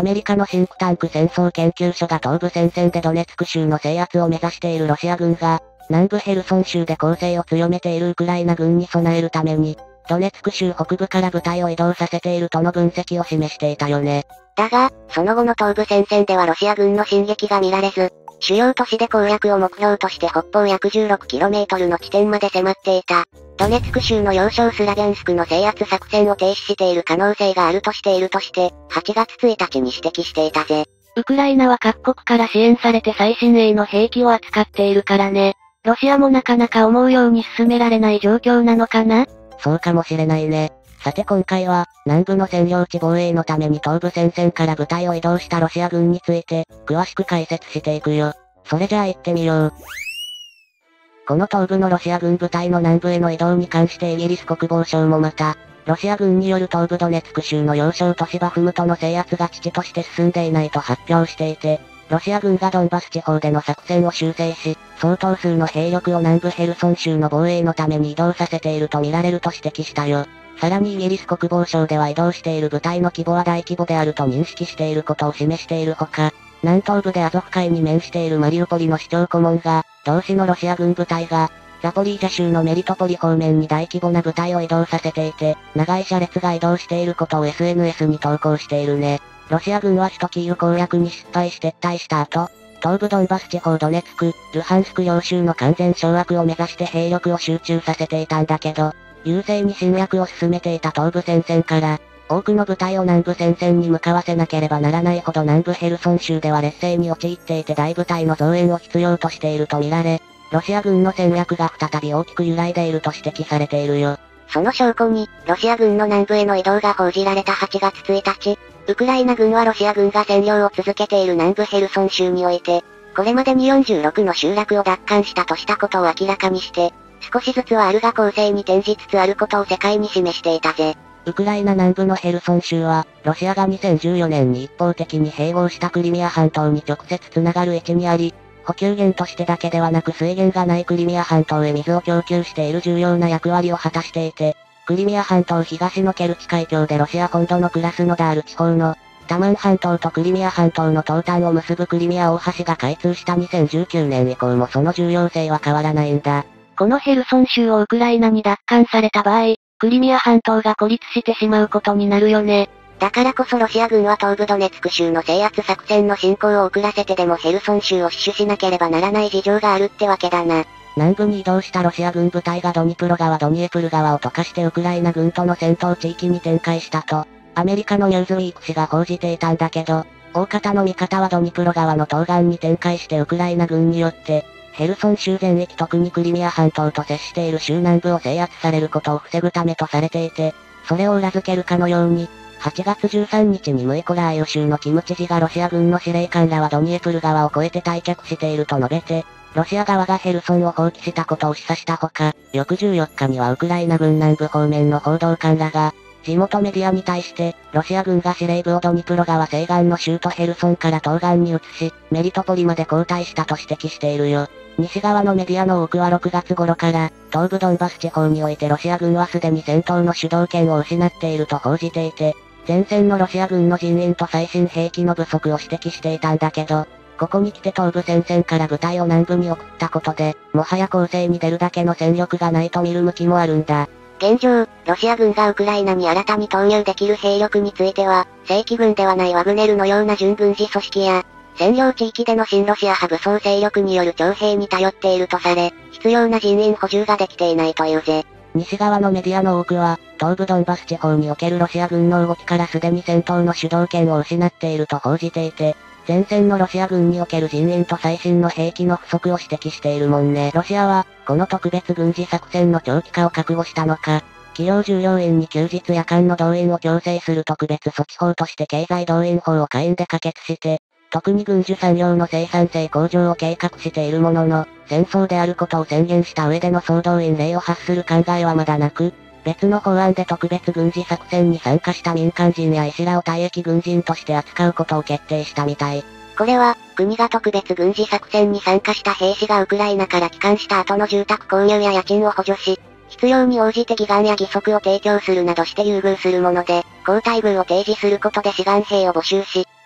アメリカのシンクタンク戦争研究所が東部戦線でドネツク州の制圧を目指しているロシア軍が、南部ヘルソン州で攻勢を強めているウクライナ軍に備えるために、ドネツク州北部から部隊を移動させているとの分析を示していたよね。 だが、その後の東部戦線ではロシア軍の進撃が見られず、主要都市で攻略を目標として北方約 16km の地点まで迫っていた。ドネツク州の要衝スラビャンスクの制圧作戦を停止している可能性があるとしているとして、8月1日に指摘していたぜ。 ウクライナは各国から支援されて最新鋭の兵器を扱っているからね。ロシアもなかなか思うように進められない状況なのかな？ そうかもしれないね。さて今回は、南部の占領地防衛のために東部戦線から部隊を移動したロシア軍について、詳しく解説していくよ。それじゃあ行ってみよう。この東部のロシア軍部隊の南部への移動に関してイギリス国防省もまた、ロシア軍による東部ドネツク州の要衝都市バフムトの制圧が遅々として進んでいないと発表していて、ロシア軍がドンバス地方での作戦を修正し、相当数の兵力を南部ヘルソン州の防衛のために移動させていると見られると指摘したよ。さらにイギリス国防省では移動している部隊の規模は大規模であると認識していることを示しているほか、南東部でアゾフ海に面しているマリウポリの市長顧問が、同市のロシア軍部隊が、ザポリージャ州のメリトポリ方面に大規模な部隊を移動させていて、長い車列が移動していることを SNS に投稿しているね。ロシア軍は首都キーウ攻略に失敗し撤退した後、東部ドンバス地方ドネツク、ルハンスク両州の完全掌握を目指して兵力を集中させていたんだけど、優勢に侵略を進めていた東部戦線から、多くの部隊を南部戦線に向かわせなければならないほど南部ヘルソン州では劣勢に陥っていて大部隊の増援を必要としていると見られ、ロシア軍の戦略が再び大きく揺らいでいると指摘されているよ。 その証拠に、ロシア軍の南部への移動が報じられた8月1日、ウクライナ軍はロシア軍が占領を続けている南部ヘルソン州において、これまでに46の集落を奪還したとしたことを明らかにして、少しずつはあるが攻勢に転じつつあることを世界に示していたぜ。 ウクライナ南部のヘルソン州は、ロシアが2014年に一方的に併合したクリミア半島に直接つながる位置にあり、補給源としてだけではなく水源がないクリミア半島へ水を供給している重要な役割を果たしていて、クリミア半島東のケルチ海峡でロシア本土のクラスノダール地方の、タマン半島とクリミア半島の東端を結ぶクリミア大橋が開通した2019年以降もその重要性は変わらないんだ。 このヘルソン州をウクライナに奪還された場合、クリミア半島が孤立してしまうことになるよね。 だからこそロシア軍は東部ドネツク州の制圧作戦の進行を遅らせてでもヘルソン州を死守しなければならない事情があるってわけだな。 南部に移動したロシア軍部隊がドニプロ川ドニエプル川を溶かしてウクライナ軍との戦闘地域に展開したと、アメリカのニューズウィーク紙が報じていたんだけど、大方の見方はドニプロ川の東岸に展開してウクライナ軍によって、ヘルソン州全域特にクリミア半島と接している州南部を制圧されることを防ぐためとされていて、それを裏付けるかのように、8月13日にムイコラーイウ州のキム知事がロシア軍の司令官らはドニエプル川を越えて退却していると述べて、ロシア側がヘルソンを放棄したことを示唆したほか、翌14日にはウクライナ軍南部方面の報道官らが、地元メディアに対して、ロシア軍が司令部をドニプロ川西岸の州都ヘルソンから東岸に移し、メリトポリまで後退したと指摘しているよ。西側のメディアの多くは6月頃から、東部ドンバス地方においてロシア軍はすでに戦闘の主導権を失っていると報じていて、前線のロシア軍の人員と最新兵器の不足を指摘していたんだけど、ここに来て東部戦線から部隊を南部に送ったことで、もはや攻勢に出るだけの戦力がないと見る向きもあるんだ。 現状、ロシア軍がウクライナに新たに投入できる兵力については、正規軍ではないワグネルのような準軍事組織や、占領地域での親ロシア派武装勢力による徴兵に頼っているとされ、必要な人員補充ができていないというぜ。 西側のメディアの多くは、東部ドンバス地方におけるロシア軍の動きからすでに戦闘の主導権を失っていると報じていて、前線のロシア軍における人員と最新の兵器の不足を指摘しているもんね。ロシアは、この特別軍事作戦の長期化を覚悟したのか、企業従業員に休日夜間の動員を強制する特別措置法として経済動員法を下院で可決して、特に軍需産業の生産性向上を計画しているものの、戦争であることを宣言した上での総動員令を発する考えはまだなく、別の法案で特別軍事作戦に参加した民間人や医師らを退役軍人として扱うことを決定したみたい。 これは、国が特別軍事作戦に参加した兵士がウクライナから帰還した後の住宅購入や家賃を補助し、必要に応じて義眼や義足を提供するなどして優遇するもので、好待遇を提示することで志願兵を募集し、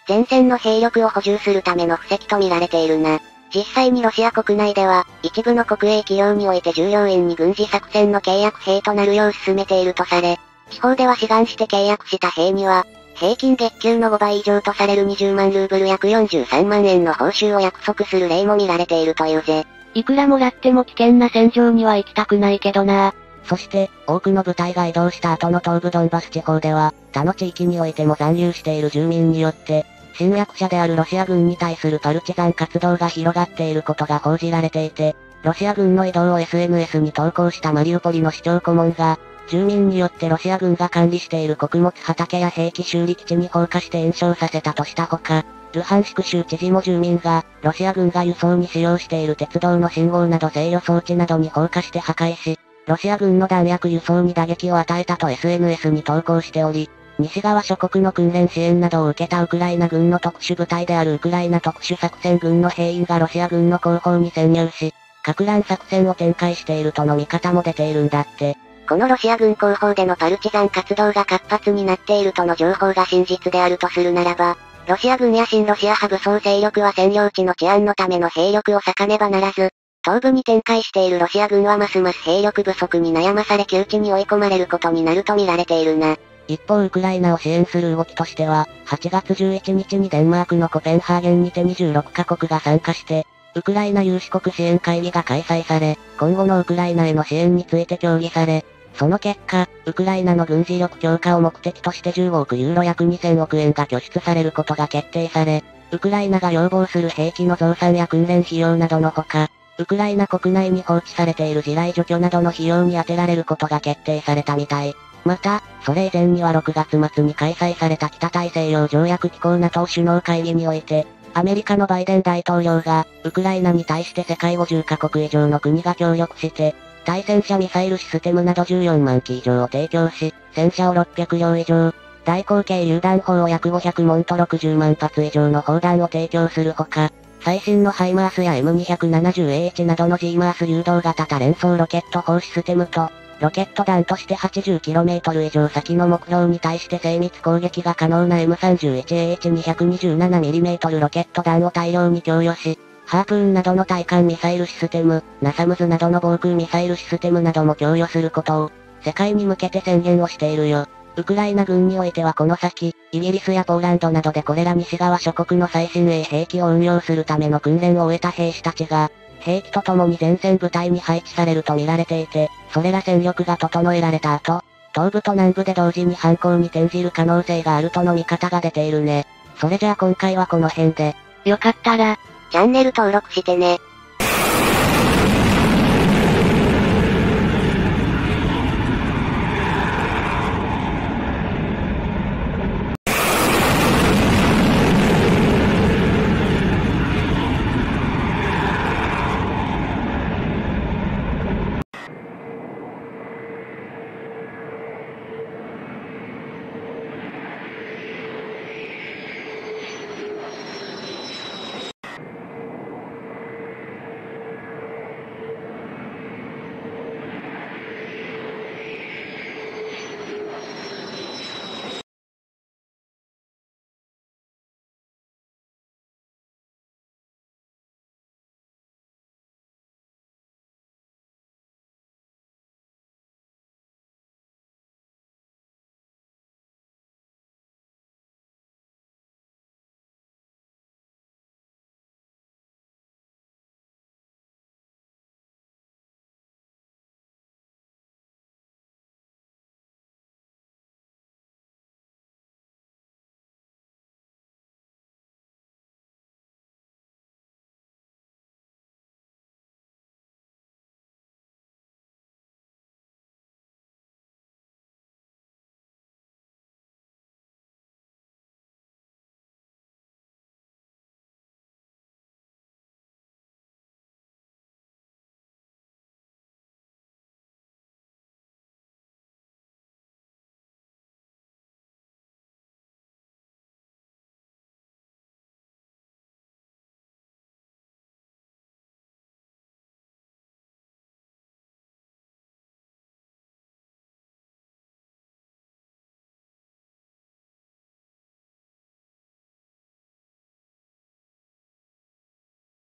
前線の兵力を補充するための布石と見られているな。実際にロシア国内では、一部の国営企業において従業員に軍事作戦の契約兵となるよう進めているとされ、地方では志願して契約した兵には、平均月給の5倍以上とされる20万ルーブル約43万円の報酬を約束する例も見られているというぜ。 いくらもらっても危険な戦場には行きたくないけどな。 そして、多くの部隊が移動した後の東部ドンバス地方では、他の地域においても残留している住民によって、侵略者であるロシア軍に対するパルチザン活動が広がっていることが報じられていて、ロシア軍の移動を SNS に投稿したマリウポリの市長顧問が、住民によってロシア軍が管理している穀物畑や兵器修理基地に放火して炎焼させたとしたほか、ルハンシク州知事も住民が、ロシア軍が輸送に使用している鉄道の信号など制御装置などに放火して破壊し、ロシア軍の弾薬輸送に打撃を与えたと SNS に投稿しており、西側諸国の訓練支援などを受けたウクライナ軍の特殊部隊であるウクライナ特殊作戦軍の兵員がロシア軍の後方に潜入し、撹乱作戦を展開しているとの見方も出ているんだって。 このロシア軍後方でのパルチザン活動が活発になっているとの情報が真実であるとするならば、ロシア軍や親ロシア派武装勢力は占領地の治安のための兵力を割かねばならず、東部に展開しているロシア軍はますます兵力不足に悩まされ窮地に追い込まれることになると見られているな。 一方ウクライナを支援する動きとしては、8月11日にデンマークのコペンハーゲンにて26カ国が参加して、ウクライナ有志国支援会議が開催され、今後のウクライナへの支援について協議され、その結果、ウクライナの軍事力強化を目的として15億ユーロ約2000億円が拠出されることが決定され、ウクライナが要望する兵器の増産や訓練費用などのほか、ウクライナ国内に放置されている地雷除去などの費用に充てられることが決定されたみたい。また、それ以前には6月末に開催された北大西洋条約機構 NATO 首脳会議において、アメリカのバイデン大統領が、ウクライナに対して世界50カ国以上の国が協力して、対戦車ミサイルシステムなど14万機以上を提供し、戦車を600両以上、大口径榴弾砲を約500門と60万発以上の砲弾を提供するほか、最新のハイマースや M270A1 などの GMARS 誘導型多連装ロケット砲システムと、ロケット弾として 80km 以上先の目標に対して精密攻撃が可能な M31A1227mm ロケット弾を大量に供与し、ハープーンなどの対艦ミサイルシステム、ナサムズなどの防空ミサイルシステムなども供与することを、世界に向けて宣言をしているよ。ウクライナ軍においてはこの先、イギリスやポーランドなどでこれら西側諸国の最新鋭兵器を運用するための訓練を終えた兵士たちが、兵器とともに前線部隊に配置されると見られていて、それら戦力が整えられた後、東部と南部で同時に反攻に転じる可能性があるとの見方が出ているね。それじゃあ今回はこの辺で。 よかったら、 チャンネル登録してね。